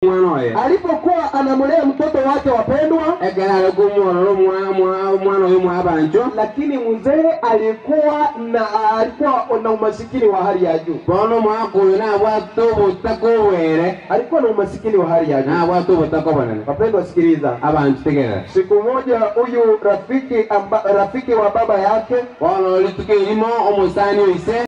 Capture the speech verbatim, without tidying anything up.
mwana oye alipokuwa anamlea mtoto wake wapendwa egera kumworo mwana mwana oyo mwabanjo lakini mzee alikuwa na alikuwa na umasikini wa hali ya juu bono mwakuyo na watu butakowere alikuwa na umasikini wa hali ya juu na watu butakobana wapendwa sikiliza abantu tegera siku moja huyu rafiki amba, rafiki wa baba yake bono litukirimo omusani oise